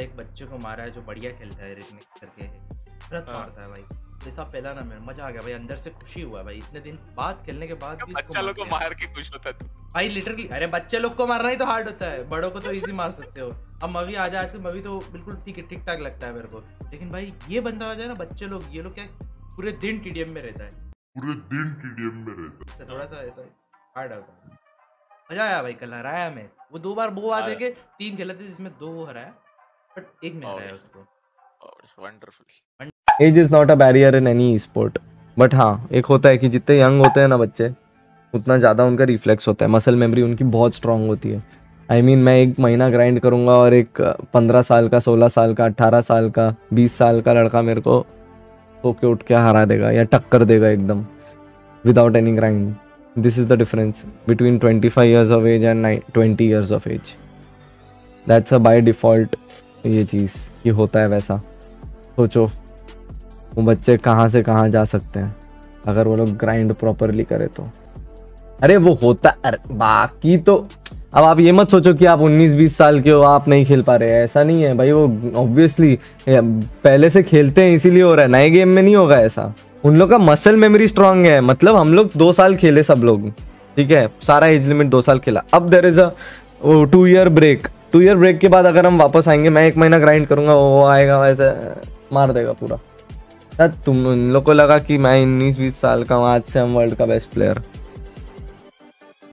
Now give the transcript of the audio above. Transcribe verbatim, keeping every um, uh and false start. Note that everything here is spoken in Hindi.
एक बच्चे को मारा है जो बढ़िया खेलता है, रिकमिक्स करके तुरंत हाँ। मारता है भाई। जैसा पहला ना मेरा मजा आ गया भाई, अंदर से खुशी हुआ भाई, इतने दिन बाद खेलने के बाद भी बच्चा लोग को मार के खुश होता तू भाई लिटरली। अरे बच्चे लोग को मारना ही तो हार्ड होता है, बड़ों को तो इजी मार सकते हो। अब मवी आ जाए, आजकल मवी तो बिल्कुल ठीक है, ठीक ठाक लगता है मेरे को, लेकिन भाई ये बंदा आ जाए ना, बच्चे लोग, ये लोग क्या पूरे दिन टीडीएम में रहता है, पूरे दिन टीडीएम में रहता तो थोड़ा सा ऐसा हार्ड होता है। मजा आया भाई, कल हराया मैं। वो दो बार वो आते के तीन खेले थे जिसमें दो वो हराया, बट एक में हराया उसको। Wonderful. Age is not a barrier in any sport, but हाँ एक होता है कि जितने यंग होते हैं ना बच्चे, उतना ज़्यादा उनका रिफ्लेक्स होता है, मसल मेमोरी उनकी बहुत स्ट्रांग होती है। आई I मीन mean, मैं एक महीना ग्राइंड करूँगा और एक पंद्रह साल का, सोलह साल का, अट्ठारह साल का, बीस साल का लड़का मेरे को सो के उठ के हरा देगा या टक्कर देगा एकदम without any grind. This is the difference between twenty five years of age and twenty years of age. That's a by default ये चीज़ ये होता है वैसा। सोचो वो बच्चे कहाँ से कहाँ जा सकते हैं अगर वो लोग ग्राइंड प्रॉपरली करे तो। अरे वो होता, अरे बाकी तो अब आप ये मत सोचो कि आप उन्नीस बीस साल के हो आप नहीं खेल पा रहे हैं, ऐसा नहीं है भाई। वो ऑब्वियसली पहले से खेलते हैं इसीलिए हो रहा है, नए गेम में नहीं होगा ऐसा। उन लोग का मसल मेमोरी स्ट्रांग है, मतलब हम लोग दो साल खेले सब लोग, ठीक है, सारा एज लिमिट दो साल खेला। अब there is a two year break, two year break के बाद अगर हम वापस आएंगे, मैं एक महीना ग्राइंड करूंगा, वो आएगा वैसे मार देगा पूरा। तुम उन लोग को लगा कि मैं उन्नीस बीस साल का हूँ, आज से हम वर्ल्ड का बेस्ट प्लेयर।